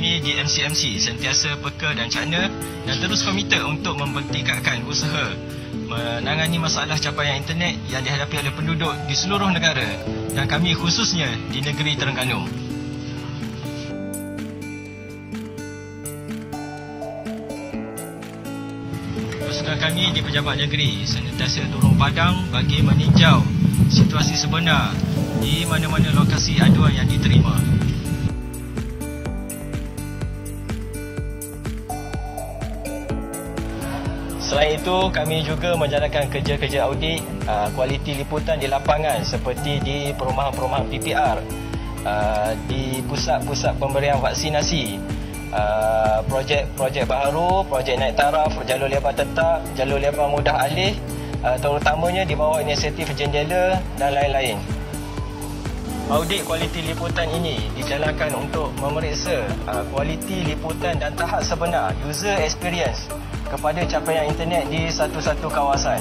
kami di MCMC sentiasa peka dan cakna dan terus komited untuk mempertingkatkan usaha menangani masalah capaian internet yang dihadapi oleh penduduk di seluruh negara dan kami khususnya di negeri Terengganu. Pasukan kami di Pejabat Negeri sentiasa turun padang bagi meninjau situasi sebenar di mana-mana lokasi aduan yang diterima. Selain itu, kami juga menjalankan kerja-kerja audit kualiti liputan di lapangan seperti di perumahan-perumahan PPR, di pusat-pusat pemberian vaksinasi, projek-projek baharu, projek naik taraf, jalur lebar tetap, jalur lebar mudah alih, terutamanya di bawah inisiatif Jendela dan lain-lain. Audit kualiti liputan ini dijalankan untuk memeriksa kualiti liputan dan tahap sebenar user experience kepada capaian internet di satu-satu kawasan.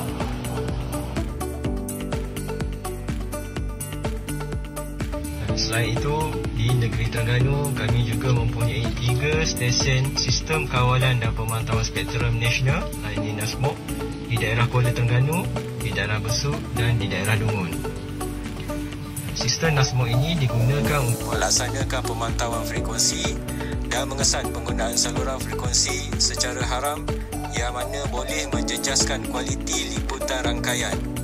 Selain itu, di negeri Terengganu kami juga mempunyai 3 stesen sistem kawalan dan pemantauan spektrum nasional, iaitu NASMOC, di daerah Kuala Terengganu, di daerah Besut dan di daerah Dungun. Sistem NASMOC ini digunakan untuk melaksanakan pemantauan frekuensi dan mengesan penggunaan saluran frekuensi secara haram yang mana boleh menjejaskan kualiti liputan rangkaian.